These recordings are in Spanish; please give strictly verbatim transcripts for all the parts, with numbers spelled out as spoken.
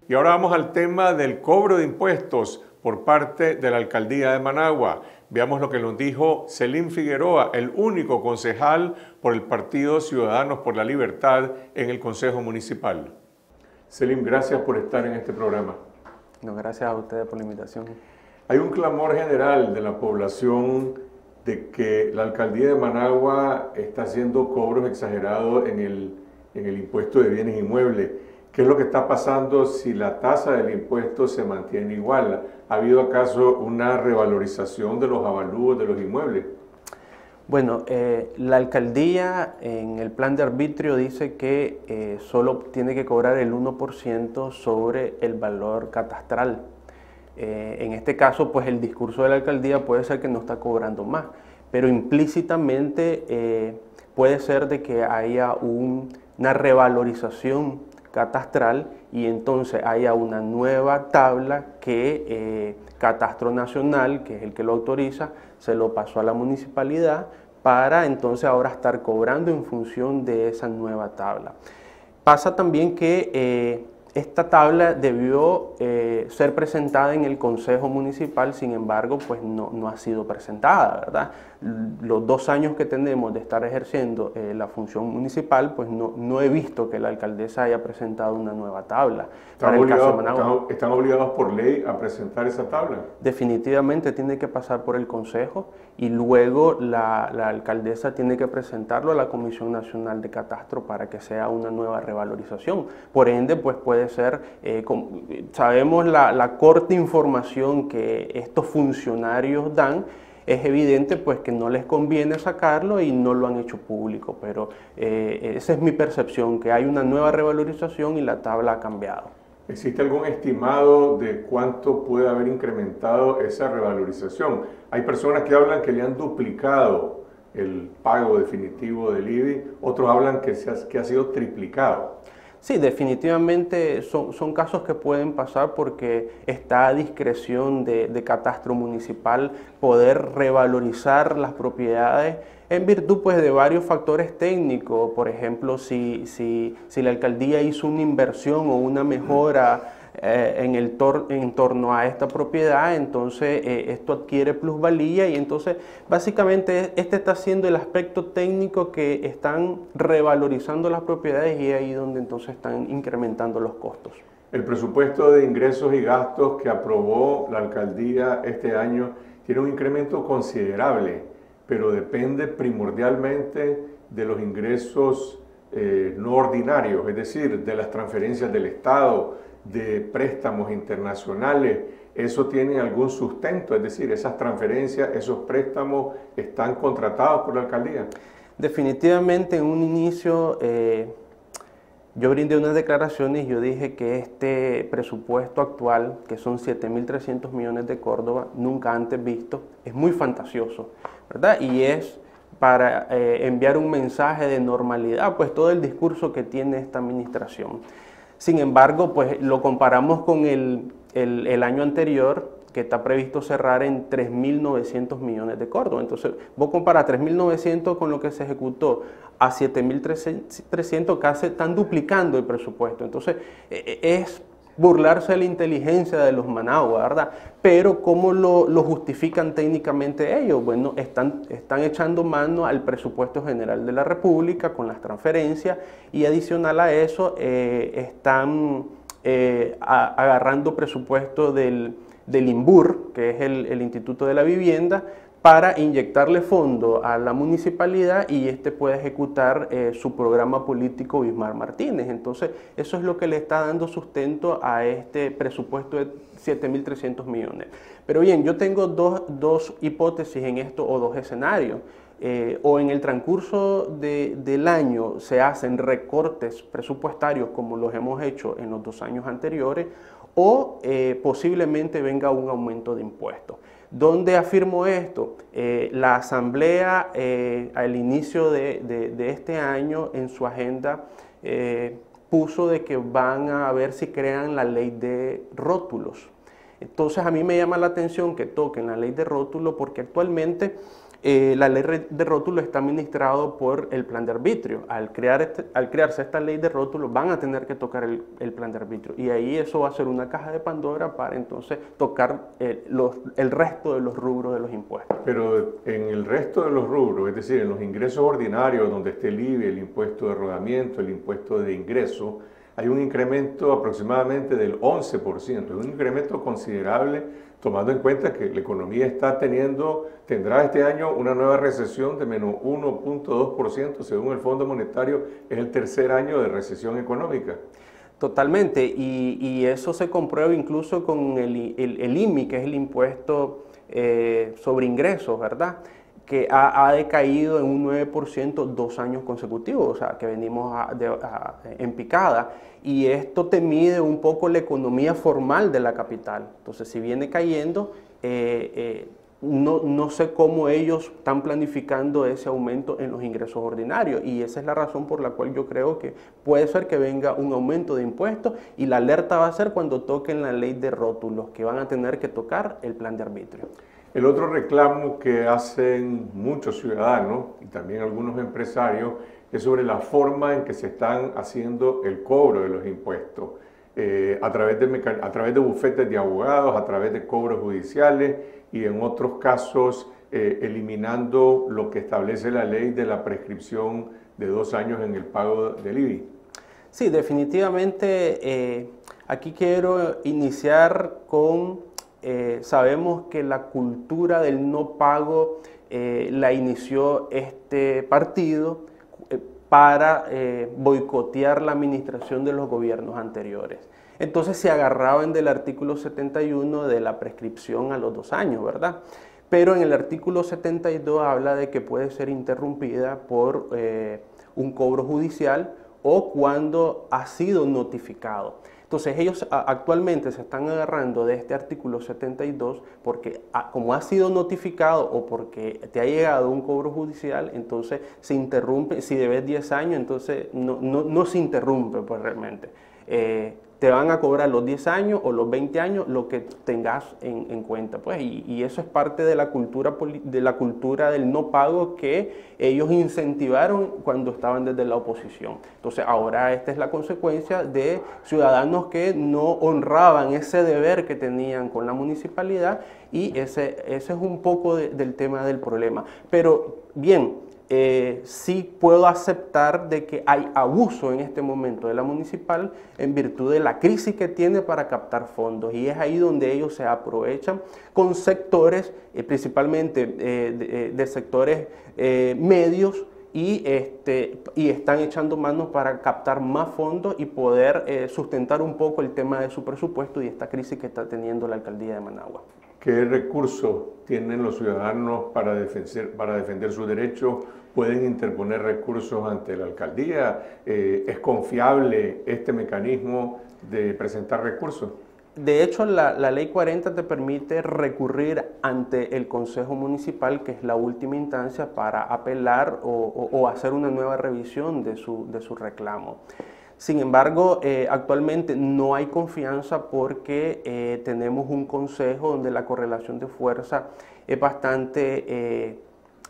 Y ahora vamos al tema del cobro de impuestos por parte de la Alcaldía de Managua. Veamos lo que nos dijo Selim Figueroa, el único concejal por el Partido Ciudadanos por la Libertad en el Consejo Municipal. Selim, gracias por estar en este programa. No, gracias a ustedes por la invitación. Hay un clamor general de la población de que la Alcaldía de Managua está haciendo cobros exagerados en el, en el impuesto de bienes inmuebles. ¿Qué es lo que está pasando si la tasa del impuesto se mantiene igual? ¿Ha habido acaso una revalorización de los avalúos de los inmuebles? Bueno, eh, la alcaldía en el plan de arbitrio dice que eh, solo tiene que cobrar el uno por ciento sobre el valor catastral. Eh, en este caso, pues el discurso de la alcaldía puede ser que no está cobrando más, pero implícitamente eh, puede ser de que haya un, una revalorización catastral y entonces haya una nueva tabla que eh, Catastro Nacional, que es el que lo autoriza, se lo pasó a la municipalidad para entonces ahora estar cobrando en función de esa nueva tabla. Pasa también que eh, esta tabla debió eh, ser presentada en el Consejo Municipal, sin embargo, pues no, no ha sido presentada, ¿verdad? Los dos años que tenemos de estar ejerciendo eh, la función municipal, pues no, no he visto que la alcaldesa haya presentado una nueva tabla. ¿Están, para obligados, el caso de Managua. están, ¿Están obligados por ley a presentar esa tabla? Definitivamente tiene que pasar por el Consejo y luego la, la alcaldesa tiene que presentarlo a la Comisión Nacional de Catastro para que sea una nueva revalorización. Por ende, pues puede ser, eh, como, sabemos la, la corta información que estos funcionarios dan, es evidente pues que no les conviene sacarlo y no lo han hecho público, pero eh, esa es mi percepción, que hay una nueva revalorización y la tabla ha cambiado. ¿Existe algún estimado de cuánto puede haber incrementado esa revalorización? Hay personas que hablan que le han duplicado el pago definitivo del I B I, otros hablan que, se ha, que ha sido triplicado. Sí, definitivamente son, son casos que pueden pasar porque está a discreción de, de Catastro Municipal poder revalorizar las propiedades en virtud pues, de varios factores técnicos. Por ejemplo, si, si, si la alcaldía hizo una inversión o una mejora eh, en, el tor en torno a esta propiedad, entonces eh, esto adquiere plusvalía y entonces básicamente este está siendo el aspecto técnico que están revalorizando las propiedades y ahí donde entonces están incrementando los costos. El presupuesto de ingresos y gastos que aprobó la alcaldía este año tiene un incremento considerable, pero depende primordialmente de los ingresos eh, no ordinarios, es decir, de las transferencias del Estado, de préstamos internacionales. ¿Eso tiene algún sustento? Es decir, esas transferencias, esos préstamos están contratados por la alcaldía. Definitivamente en un inicio eh, yo brindé unas declaraciones y yo dije que este presupuesto actual, que son siete mil trescientos millones de Córdoba, nunca antes visto, es muy fantasioso, ¿verdad? Y es para eh, enviar un mensaje de normalidad, pues todo el discurso que tiene esta administración. Sin embargo, pues lo comparamos con el, el, el año anterior, que está previsto cerrar en tres mil novecientos millones de Córdoba. Entonces, vos comparas tres mil novecientos con lo que se ejecutó a siete mil trescientos, casi están duplicando el presupuesto. Entonces, es burlarse de la inteligencia de los Managua, ¿verdad? Pero ¿cómo lo, lo justifican técnicamente ellos? Bueno, están, están echando mano al presupuesto general de la República con las transferencias y adicional a eso eh, están eh, a, agarrando presupuesto del, del INBUR, que es el, el Instituto de la Vivienda, para inyectarle fondo a la municipalidad y este puede ejecutar eh, su programa político Bismar Martínez. Entonces, eso es lo que le está dando sustento a este presupuesto de siete mil trescientos millones. Pero bien, yo tengo dos, dos hipótesis en esto o dos escenarios. Eh, o en el transcurso de, del año se hacen recortes presupuestarios como los hemos hecho en los dos años anteriores, o eh, posiblemente venga un aumento de impuestos. ¿Dónde afirmo esto? Eh, la Asamblea eh, al inicio de, de, de este año en su agenda eh, puso de que van a ver si crean la ley de rótulos. Entonces a mí me llama la atención que toquen la ley de rótulos porque actualmente Eh, la ley de rótulo está administrado por el plan de arbitrio. Al, crear este, al crearse esta ley de rótulo van a tener que tocar el, el plan de arbitrio y ahí eso va a ser una caja de Pandora para entonces tocar eh, los, el resto de los rubros de los impuestos. Pero en el resto de los rubros, es decir, en los ingresos ordinarios donde esté el I V A, el impuesto de rodamiento, el impuesto de ingreso, hay un incremento aproximadamente del once por ciento, es un incremento considerable tomando en cuenta que la economía está teniendo, tendrá este año una nueva recesión de menos uno punto dos por ciento, según el Fondo Monetario, es el tercer año de recesión económica. Totalmente, y, y eso se comprueba incluso con el, el, el I M I, que es el impuesto eh, sobre ingresos, ¿verdad?, que ha, ha decaído en un nueve por ciento dos años consecutivos, o sea, que venimos a, de, a, en picada, y esto te mide un poco la economía formal de la capital. Entonces, si viene cayendo, eh, eh, no, no sé cómo ellos están planificando ese aumento en los ingresos ordinarios, y esa es la razón por la cual yo creo que puede ser que venga un aumento de impuestos, y la alerta va a ser cuando toquen la ley de rótulos, que van a tener que tocar el plan de arbitrio. El otro reclamo que hacen muchos ciudadanos y también algunos empresarios es sobre la forma en que se están haciendo el cobro de los impuestos, eh, a través de, a través de bufetes de abogados, a través de cobros judiciales y en otros casos eh, eliminando lo que establece la ley de la prescripción de dos años en el pago del I V A. Sí, definitivamente eh, aquí quiero iniciar con... Eh, sabemos que la cultura del no pago eh, la inició este partido eh, para eh, boicotear la administración de los gobiernos anteriores. Entonces se agarraban del artículo setenta y uno de la prescripción a los dos años, ¿verdad? Pero en el artículo setenta y dos habla de que puede ser interrumpida por eh, un cobro judicial o cuando ha sido notificado. Entonces ellos actualmente se están agarrando de este artículo setenta y dos porque como ha sido notificado o porque te ha llegado un cobro judicial, entonces se interrumpe, si debes diez años, entonces no, no, no se interrumpe pues realmente. Eh, te van a cobrar los diez años o los veinte años, lo que tengas en, en cuenta. Pues, y, y eso es parte de la, cultura, de la cultura del no pago que ellos incentivaron cuando estaban desde la oposición. Entonces ahora esta es la consecuencia de ciudadanos que no honraban ese deber que tenían con la municipalidad y ese, ese es un poco de, del tema del problema. Pero bien, Eh, sí puedo aceptar de que hay abuso en este momento de la municipal en virtud de la crisis que tiene para captar fondos y es ahí donde ellos se aprovechan con sectores, eh, principalmente eh, de, de sectores eh, medios y, este, y están echando manos para captar más fondos y poder eh, sustentar un poco el tema de su presupuesto y esta crisis que está teniendo la alcaldía de Managua. ¿Qué recursos tienen los ciudadanos para defender, para defender sus derechos? ¿Pueden interponer recursos ante la alcaldía? Eh, ¿Es confiable este mecanismo de presentar recursos? De hecho, la, la ley cuarenta te permite recurrir ante el Consejo Municipal, que es la última instancia para apelar o, o, o hacer una nueva revisión de su, de su reclamo. Sin embargo, eh, actualmente no hay confianza porque eh, tenemos un consejo donde la correlación de fuerza es bastante eh,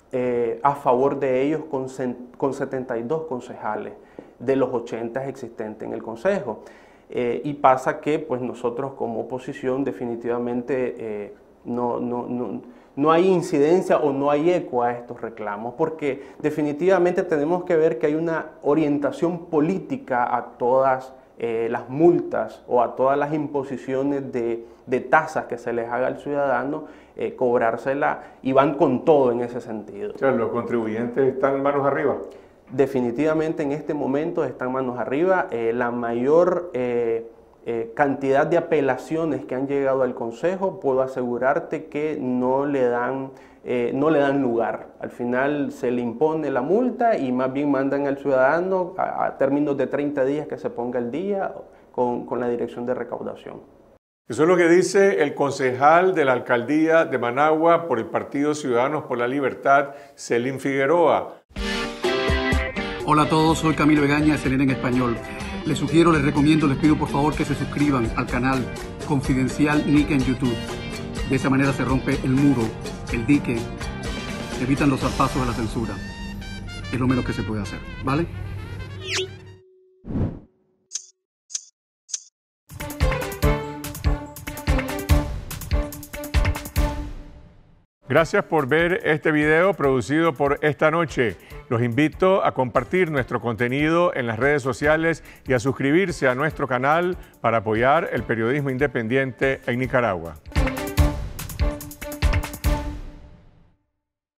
eh, a favor de ellos con, con setenta y dos concejales de los ochenta existentes en el consejo. Eh, y pasa que pues, nosotros como oposición definitivamente eh, no, no, no, no hay incidencia o no hay eco a estos reclamos, porque definitivamente tenemos que ver que hay una orientación política a todas eh, las multas o a todas las imposiciones de, de tasas que se les haga al ciudadano, eh, cobrársela y van con todo en ese sentido. O sea, los contribuyentes están manos arriba. Definitivamente en este momento están manos arriba. Eh, la mayor eh, eh, cantidad de apelaciones que han llegado al Consejo, puedo asegurarte que no le dan, eh, no le dan lugar. Al final se le impone la multa y más bien mandan al ciudadano a, a términos de treinta días que se ponga al día con, con la dirección de recaudación. Eso es lo que dice el concejal de la alcaldía de Managua por el Partido Ciudadanos por la Libertad, Celín Figueroa. Hola a todos, soy Camilo Egaña, C N N en español. Les sugiero, les recomiendo, les pido por favor que se suscriban al canal Confidencial Nica en YouTube. De esa manera se rompe el muro, el dique evitan los zarpazos de la censura. Es lo menos que se puede hacer, ¿vale? Gracias por ver este video producido por Esta Noche. Los invito a compartir nuestro contenido en las redes sociales y a suscribirse a nuestro canal para apoyar el periodismo independiente en Nicaragua.